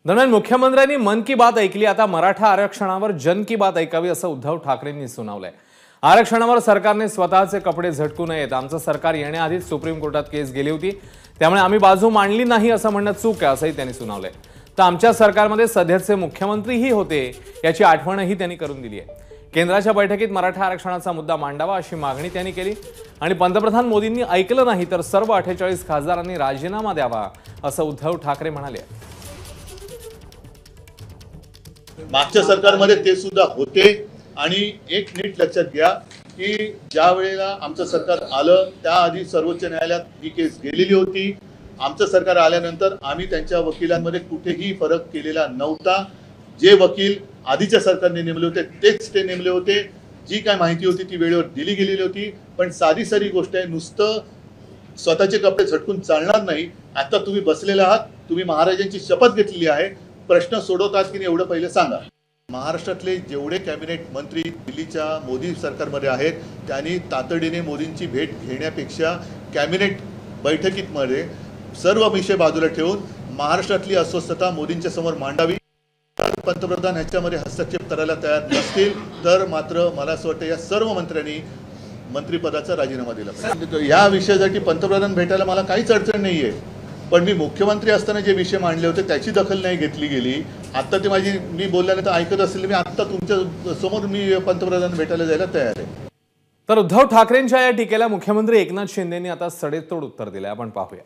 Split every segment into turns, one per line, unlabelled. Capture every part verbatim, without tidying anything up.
दरम्यान मुख्यमंत्र्यांनी मन की बात ऐकली, आता मराठा आरक्षणावर जन की बात ऐकावी असं उद्धव ठाकरेंनी सुनावलंय। आरक्षणावर सरकारने स्वतःचे कपडे झटकू नयेत, आमचं सरकार येण्याआधीच सुप्रीम कोर्टात केस गेली होती, त्यामुळे आम्ही बाजू मांडली नाही असं म्हणणं चूक आहे असंही त्यांनी सुनावलंय। तर आमच्या सरकारमध्ये सध्याचे मुख्यमंत्रीही होते याची आठवणही त्यांनी करून दिली आहे। केंद्राच्या बैठकीत मराठा आरक्षणाचा मुद्दा मांडावा अशी मागणी त्यांनी केली आणि पंतप्रधान मोदींनी ऐकलं नाही तर सर्व अठ्ठेचाळीस खासदारांनी राजीनामा द्यावा असं उद्धव ठाकरे म्हणाले।
मागच्या सरकारमध्ये ते सुद्धा होते आणि एक नीट लक्षात घ्या की ज्या वेळेला आमचं सरकार आलं त्याआधी सर्वोच्च न्यायालयात ही केस गेलेली होती। आमचं सरकार आल्यानंतर आम्ही त्यांच्या वकिलांमध्ये कुठेही फरक केलेला नव्हता। जे वकील आधीच्या सरकारने नेमले होते तेच ते नेमले होते। जी काय माहिती होती ती वेळेवर दिली गेलेली होती। पण साधी सारी गोष्ट आहे, नुसतं स्वतःचे कपडे झटकून चालणार नाही। आता तुम्ही बसलेले आहात, तुम्ही महाराजांची शपथ घेतलेली आहे, प्रश्न सोडवतात की नाही एवढं पहिले सांगा। महाराष्ट्रातले जेवढे कॅबिनेट मंत्री दिल्लीच्या मोदी सरकारमध्ये आहेत त्यांनी तातडीने मोदींची भेट घेण्यापेक्षा कॅबिनेट बैठकीमध्ये सर्व विषय बाजूला ठेवून महाराष्ट्रातली अस्वस्थता मोदींच्या समोर मांडावी। पंतप्रधान ह्याच्यामध्ये हस्तक्षेप करायला तयार नसतील तर मात्र मला असं वाटतं या सर्व मंत्र्यांनी मंत्रिपदाचा राजीनामा दिला पाहिजे। या विषयासाठी पंतप्रधान भेटायला मला काहीच अडचण नाही आहे, पण मी मुख्यमंत्री असताना जे विषय मांडले होते त्याची दखल नाही घेतली गेली। आता ते माझी मी बोलल्यानंतर ऐकत असेल, मी आता तुमच्या समोर मी पंतप्रधान भेटायला जायला तयार आहे।
तर उद्धव ठाकरेंच्या या टीकेला मुख्यमंत्री एकनाथ शिंदेंनी आता सडेतोड उत्तर दिलंय, आपण पाहूया।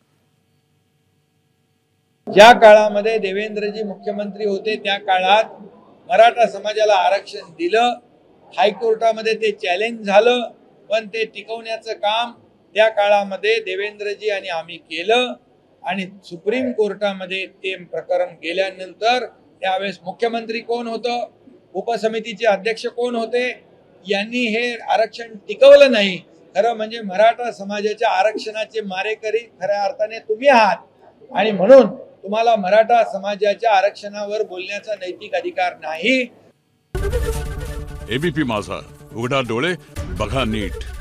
ज्या काळामध्ये देवेंद्रजी मुख्यमंत्री होते त्या काळात मराठा समाजाला आरक्षण दिलं, हायकोर्टामध्ये ते चॅलेंज झालं, पण ते टिकवण्याचं काम त्या काळामध्ये देवेंद्रजी आणि आम्ही केलं आणि सुप्रीम कोर्टामध्ये ते प्रकरण गेल्यानंतर त्यावेळेस मुख्यमंत्री कोण होतं, उपसमितीचे अध्यक्ष कोण होते, यांनी हे आरक्षण टिकवलं नाही। खरं म्हणजे मराठा समाजाच्या आरक्षणाचे मारेकरी खऱ्या अर्थाने तुम्ही आहात आणि म्हणून तुम्हाला मराठा समाजाच्या आरक्षणावर बोलण्याचा नैतिक अधिकार नाही।
एबीपी माझा, उघडा डोळे बघा नीट।